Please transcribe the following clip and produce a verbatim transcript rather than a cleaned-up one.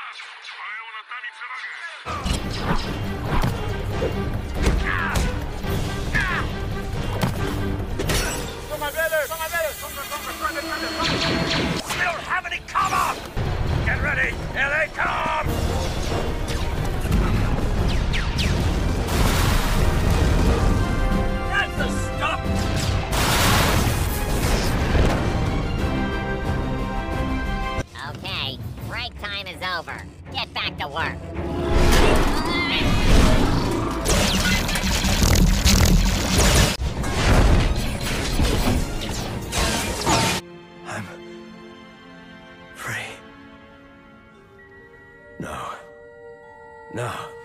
We don't have any cover! Get ready! Here they come! That's the stuff! Okay, break time is over. Get back to work. I'm free. No. No.